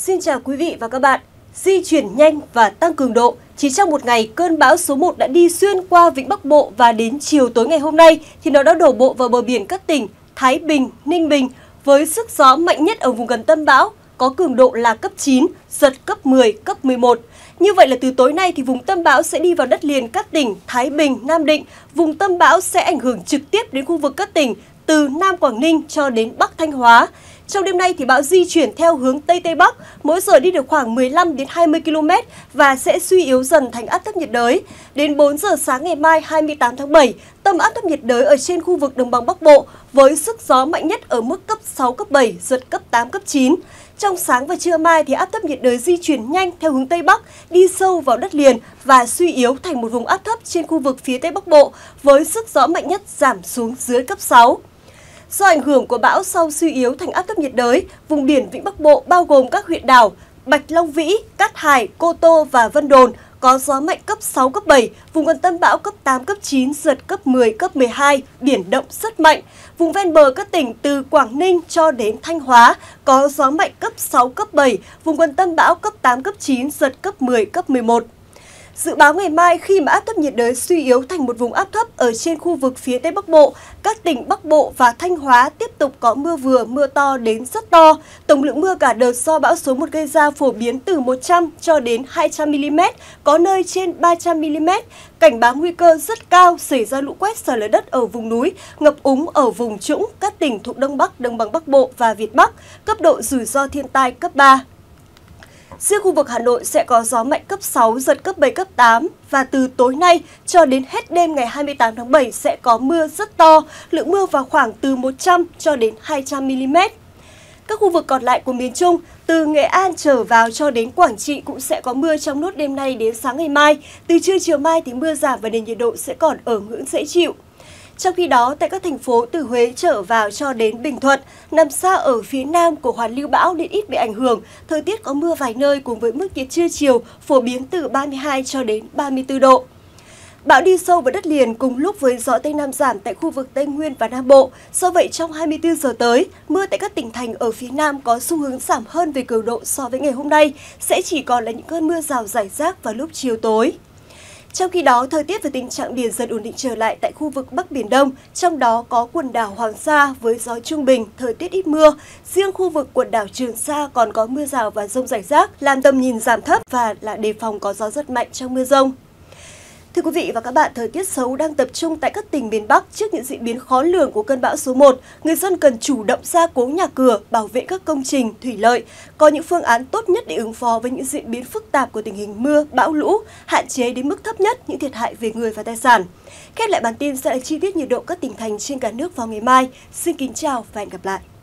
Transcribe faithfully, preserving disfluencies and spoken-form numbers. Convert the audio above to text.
Xin chào quý vị và các bạn. Di chuyển nhanh và tăng cường độ. Chỉ trong một ngày, cơn bão số một đã đi xuyên qua Vịnh Bắc Bộ và đến chiều tối ngày hôm nay thì nó đã đổ bộ vào bờ biển các tỉnh Thái Bình, Ninh Bình với sức gió mạnh nhất ở vùng gần tâm bão có cường độ là cấp chín, giật cấp mười, cấp mười một. Như vậy là từ tối nay thì vùng tâm bão sẽ đi vào đất liền các tỉnh Thái Bình, Nam Định. Vùng tâm bão sẽ ảnh hưởng trực tiếp đến khu vực các tỉnh từ Nam Quảng Ninh cho đến Bắc Thanh Hóa. Trong đêm nay thì bão di chuyển theo hướng Tây Tây Bắc, mỗi giờ đi được khoảng mười lăm đến hai mươi ki lô mét và sẽ suy yếu dần thành áp thấp nhiệt đới. Đến bốn giờ sáng ngày mai hai mươi tám tháng bảy, tâm áp thấp nhiệt đới ở trên khu vực đồng bằng Bắc Bộ với sức gió mạnh nhất ở mức cấp sáu, cấp bảy, giật cấp tám, cấp chín. Trong sáng và trưa mai thì áp thấp nhiệt đới di chuyển nhanh theo hướng Tây Bắc, đi sâu vào đất liền và suy yếu thành một vùng áp thấp trên khu vực phía Tây Bắc Bộ với sức gió mạnh nhất giảm xuống dưới cấp sáu. Do ảnh hưởng của bão sau suy yếu thành áp thấp nhiệt đới, vùng biển Vịnh Bắc Bộ bao gồm các huyện đảo Bạch Long Vĩ, Cát Hải, Cô Tô và Vân Đồn có gió mạnh cấp sáu, cấp bảy, vùng gần tâm bão cấp tám, cấp chín, giật cấp mười, cấp mười hai, biển động rất mạnh. Vùng ven bờ các tỉnh từ Quảng Ninh cho đến Thanh Hóa có gió mạnh cấp sáu, cấp bảy, vùng gần tâm bão cấp tám, cấp chín, giật cấp mười, cấp mười một. Dự báo ngày mai khi mà áp thấp nhiệt đới suy yếu thành một vùng áp thấp ở trên khu vực phía Tây Bắc Bộ, các tỉnh Bắc Bộ và Thanh Hóa tiếp tục có mưa vừa, mưa to đến rất to. Tổng lượng mưa cả đợt do bão số một gây ra phổ biến từ một trăm cho đến hai trăm mi li mét, có nơi trên ba trăm mi li mét. Cảnh báo nguy cơ rất cao xảy ra lũ quét, sạt lở đất ở vùng núi, ngập úng ở vùng trũng, các tỉnh thuộc Đông Bắc, Đồng bằng Bắc Bộ và Việt Bắc, cấp độ rủi ro thiên tai cấp ba. Riêng khu vực Hà Nội sẽ có gió mạnh cấp sáu, giật cấp bảy, cấp tám và từ tối nay cho đến hết đêm ngày hai mươi tám tháng bảy sẽ có mưa rất to, lượng mưa vào khoảng từ một trăm cho đến hai trăm mi li mét. Các khu vực còn lại của miền Trung, từ Nghệ An trở vào cho đến Quảng Trị cũng sẽ có mưa trong nốt đêm nay đến sáng ngày mai. Từ trưa chiều mai thì mưa giảm và nền nhiệt độ sẽ còn ở ngưỡng dễ chịu. Trong khi đó, tại các thành phố từ Huế trở vào cho đến Bình Thuận, nằm xa ở phía nam của hoàn lưu bão nên ít bị ảnh hưởng, thời tiết có mưa vài nơi cùng với mức nhiệt trưa chiều phổ biến từ ba mươi hai cho đến ba mươi tư độ. Bão đi sâu vào đất liền cùng lúc với gió Tây Nam giảm tại khu vực Tây Nguyên và Nam Bộ. Do vậy, trong hai mươi tư giờ tới, mưa tại các tỉnh thành ở phía Nam có xu hướng giảm hơn về cường độ so với ngày hôm nay, sẽ chỉ còn là những cơn mưa rào rải rác vào lúc chiều tối. Trong khi đó, thời tiết và tình trạng biển dần ổn định trở lại tại khu vực Bắc Biển Đông, trong đó có quần đảo Hoàng Sa với gió trung bình, thời tiết ít mưa. Riêng khu vực quần đảo Trường Sa còn có mưa rào và dông rải rác, làm tầm nhìn giảm thấp và là đề phòng có gió rất mạnh trong mưa dông. Thưa quý vị và các bạn, thời tiết xấu đang tập trung tại các tỉnh miền Bắc trước những diễn biến khó lường của cơn bão số một. Người dân cần chủ động gia cố nhà cửa, bảo vệ các công trình, thủy lợi, có những phương án tốt nhất để ứng phó với những diễn biến phức tạp của tình hình mưa, bão lũ, hạn chế đến mức thấp nhất những thiệt hại về người và tài sản. Khép lại bản tin sẽ là chi tiết nhiệt độ các tỉnh thành trên cả nước vào ngày mai. Xin kính chào và hẹn gặp lại.